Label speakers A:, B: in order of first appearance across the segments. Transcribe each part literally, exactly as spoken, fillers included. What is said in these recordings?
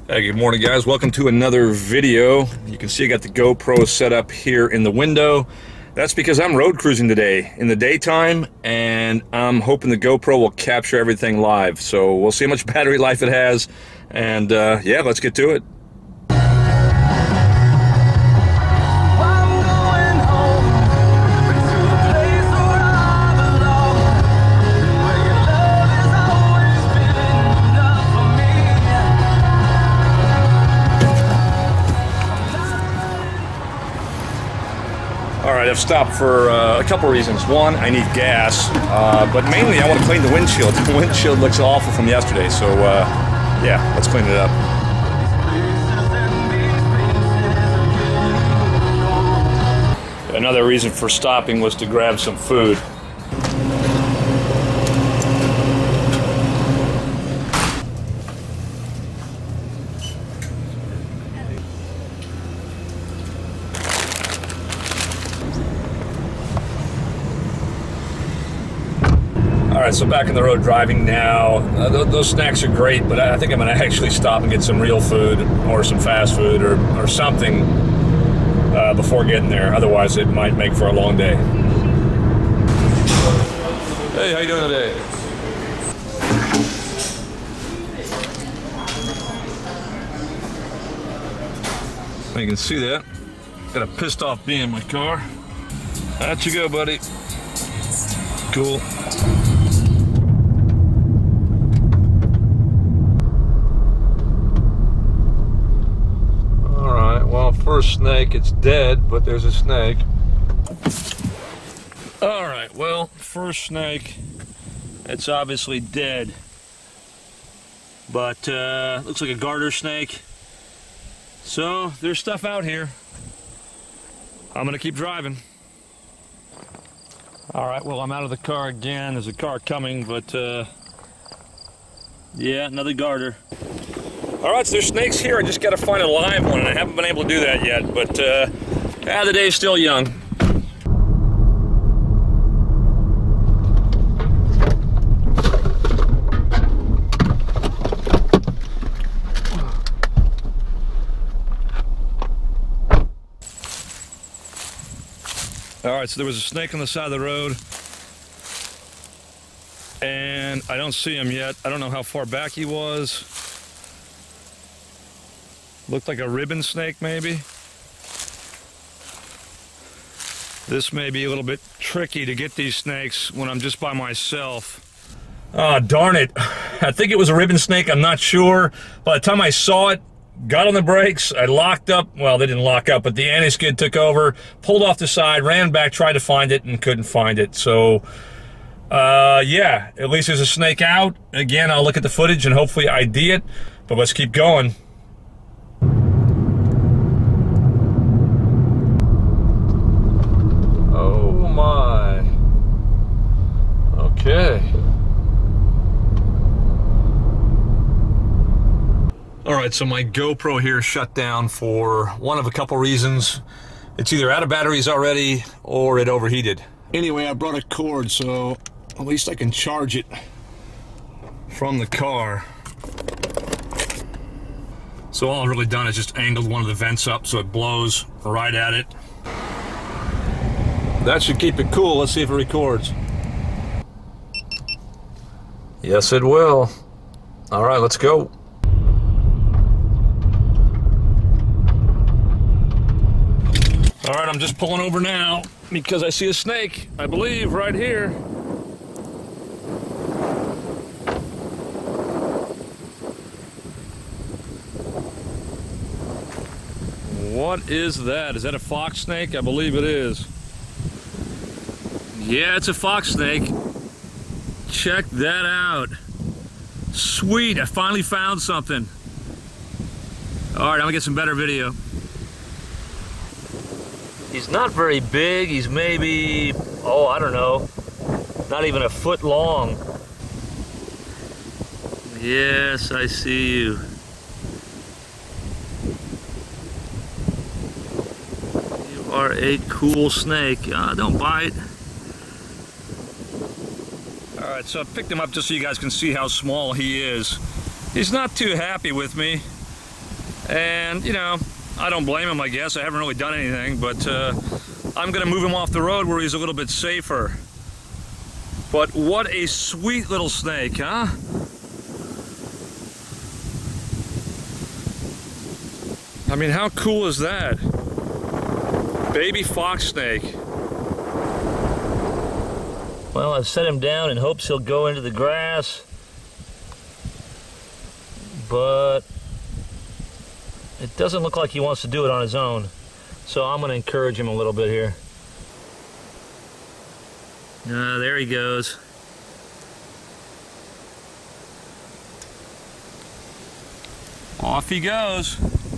A: Hey, good morning guys. Welcome to another video. You can see I got the GoPro set up here in the window. That's because I'm road cruising today in the daytime, and I'm hoping the GoPro will capture everything live. So we'll see how much battery life it has, and uh, yeah, let's get to it. Alright, I've stopped for uh, a couple reasons. One, I need gas, uh, but mainly I want to clean the windshield. The windshield looks awful from yesterday, so uh, yeah, let's clean it up. Another reason for stopping was to grab some food. Alright, so back on the road driving now. Uh, th those snacks are great, but I think I'm going to actually stop and get some real food or some fast food or, or something uh, before getting there. Otherwise, it might make for a long day. Hey, how you doing today? You can see that. Got a pissed off bee in my car. Out you go, buddy. Cool. First snake, it's dead, but there's a snake. All right, well, first snake, it's obviously dead, but uh, looks like a garter snake. So there's stuff out here. I'm gonna keep driving. All right, well, I'm out of the car again. There's a car coming, but uh, yeah, another garter. All right, so there's snakes here. I just got to find a live one, and I haven't been able to do that yet, but uh, yeah, the day's still young. All right, so there was a snake on the side of the road, and I don't see him yet. I don't know how far back he was. Looked like a ribbon snake, maybe. This may be a little bit tricky to get these snakes when I'm just by myself. Oh, darn it. I think it was a ribbon snake, I'm not sure. By the time I saw it, got on the brakes, I locked up. Well, they didn't lock up, but the anti-skid took over, pulled off the side, ran back, tried to find it, and couldn't find it. So, uh, yeah, at least there's a snake out. Again, I'll look at the footage and hopefully I D it, but let's keep going. Okay. All right, so my GoPro here shut down for one of a couple reasons. It's either out of batteries already or it overheated. Anyway, I brought a cord, so at least I can charge it from the car. So all I've really done is just angled one of the vents up so it blows right at it. That should keep it cool. Let's see if it records. Yes, it will. All right, let's go. All right, I'm just pulling over now because I see a snake, I believe, right here. What is that? Is that a fox snake? I believe it is. Yeah, it's a fox snake. Check that out. Sweet, I finally found something. All right, I'm gonna get some better video. He's not very big. He's maybe, oh, I don't know, not even a foot long. Yes, I see you. You are a cool snake. Uh, don't bite. All right, so I picked him up just so you guys can see how small he is. He's not too happy with me. And, you know, I don't blame him, I guess. I haven't really done anything, but uh, I'm going to move him off the road where he's a little bit safer. But what a sweet little snake, huh? I mean, how cool is that? Baby fox snake. Well, I've set him down in hopes he'll go into the grass, but it doesn't look like he wants to do it on his own. So I'm going to encourage him a little bit here. Uh, there he goes. Off he goes.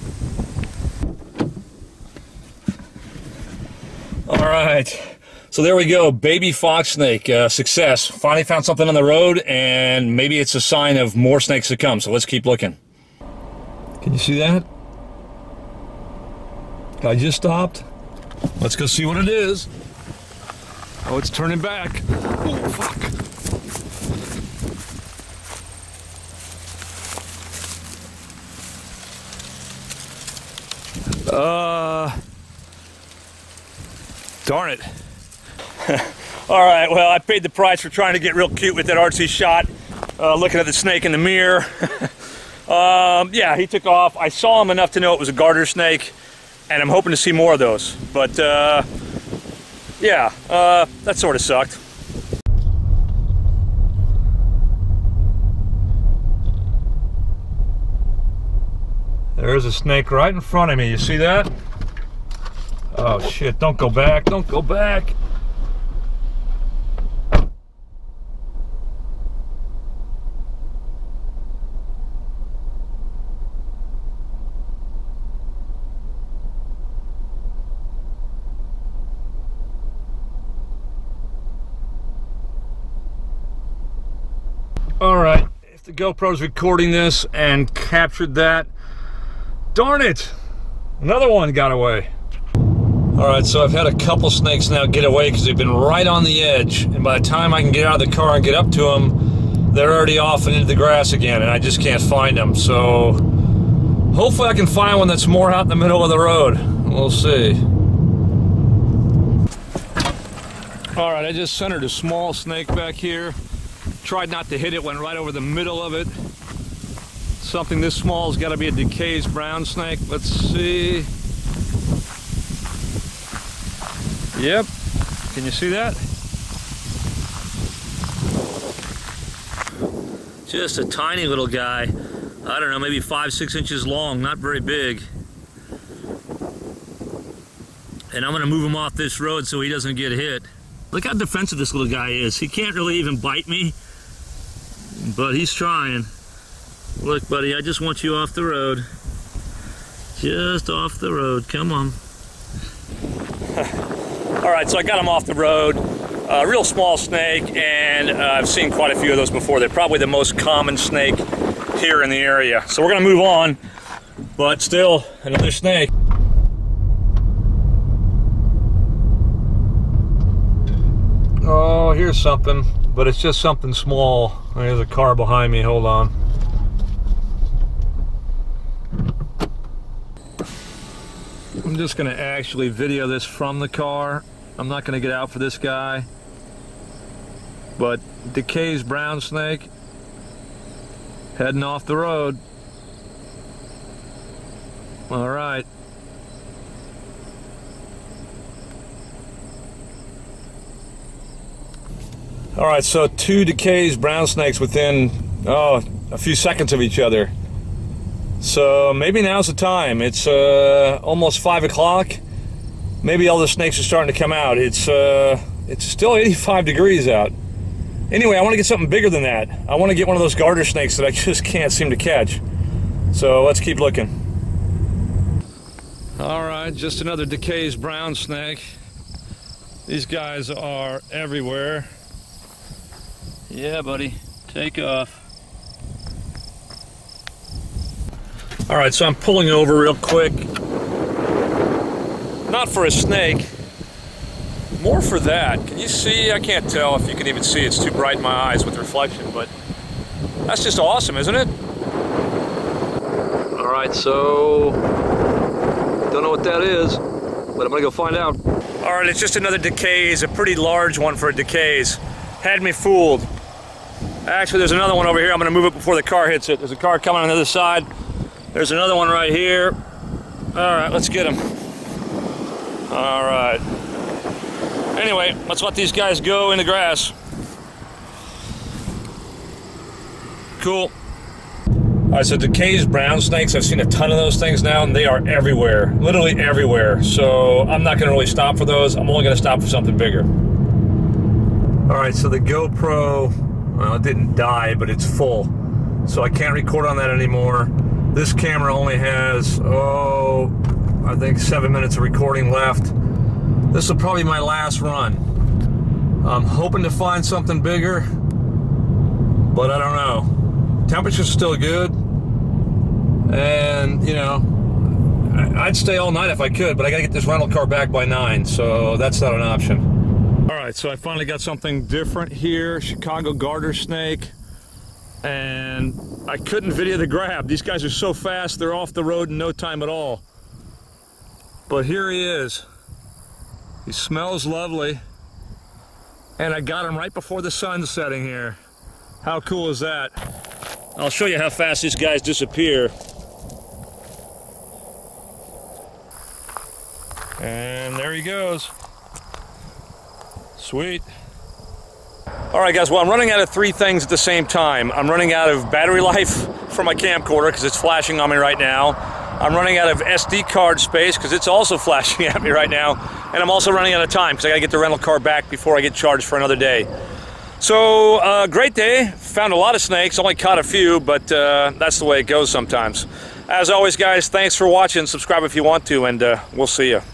A: All right, so there we go, baby fox snake, uh, success. Finally found something on the road, and maybe it's a sign of more snakes to come, so let's keep looking. Can you see that? I just stopped. Let's go see what it is. Oh, it's turning back. Oh, fuck. Uh... Darn it. All right, well, I paid the price for trying to get real cute with that artsy shot, uh, looking at the snake in the mirror. um, yeah, he took off. I saw him enough to know it was a garter snake, and I'm hoping to see more of those. But, uh, yeah, uh, that sort of sucked. There's a snake right in front of me. You see that? Oh shit, don't go back, don't go back. All right, if the GoPro's recording this and captured that, darn it, another one got away. All right, so I've had a couple snakes now get away because they've been right on the edge, and by the time I can get out of the car and get up to them, they're already off and into the grass again, and I just can't find them. So hopefully I can find one that's more out in the middle of the road. We'll see. All right, I just centered a small snake back here. Tried not to hit it, went right over the middle of it. Something this small has got to be a Decay's brown snake. Let's see. Yep, can you see that? Just a tiny little guy. I don't know, maybe five, six inches long, not very big. And I'm gonna move him off this road so he doesn't get hit. Look how defensive this little guy is. He can't really even bite me, but he's trying. Look, buddy, I just want you off the road. Just off the road, come on. All right, so I got him off the road. A uh, real small snake, and uh, I've seen quite a few of those before. They're probably the most common snake here in the area. So we're gonna move on, but still another snake. Oh, here's something, but it's just something small. There's a car behind me, hold on. I'm just gonna actually video this from the car. I'm not gonna get out for this guy. But Decay's brown snake heading off the road. All right. All right, so two Decay's brown snakes within, oh, a few seconds of each other. So maybe now's the time. It's uh, almost five o'clock. Maybe all the snakes are starting to come out. It's uh, it's still eighty-five degrees out. Anyway, I want to get something bigger than that. I want to get one of those garter snakes that I just can't seem to catch. So let's keep looking. All right, just another Decay's brown snake. These guys are everywhere. Yeah, buddy, take off. All right, so I'm pulling over real quick. Not for a snake, more for that. Can you see? I can't tell if you can even see. It's too bright in my eyes with reflection, but that's just awesome, isn't it? All right, right, so don't know what that is, but I'm gonna go find out. All right, it's just another decays, a pretty large one for a decays. Had me fooled. Actually, there's another one over here. I'm gonna move it before the car hits it. There's a car coming on the other side. There's another one right here. All right, let's get him. All right. Anyway, let's let these guys go in the grass. Cool. All right, so decays brown snakes, I've seen a ton of those things now, and they are everywhere, literally everywhere. So I'm not gonna really stop for those. I'm only gonna stop for something bigger. All right, so the GoPro, well, it didn't die, but it's full. So I can't record on that anymore. This camera only has, oh, I think seven minutes of recording left. This will probably be my last run. I'm hoping to find something bigger, but I don't know. Temperature's still good, and you know, I'd stay all night if I could, but I gotta get this rental car back by nine, so that's not an option. All right, so I finally got something different here, Chicago garter snake, and I couldn't video the grab. These guys are so fast, they're off the road in no time at all. But here he is. He smells lovely, and I got him right before the sun's setting here. How cool is that? I'll show you how fast these guys disappear. And there he goes. Sweet. All right, guys, well, I'm running out of three things at the same time. I'm running out of battery life for my camcorder because it's flashing on me right now. I'm running out of S D card space because it's also flashing at me right now. And I'm also running out of time because I gotta get the rental car back before I get charged for another day. So, uh, great day. Found a lot of snakes, only caught a few, but uh, that's the way it goes sometimes. As always, guys, thanks for watching. Subscribe if you want to, and uh, we'll see you.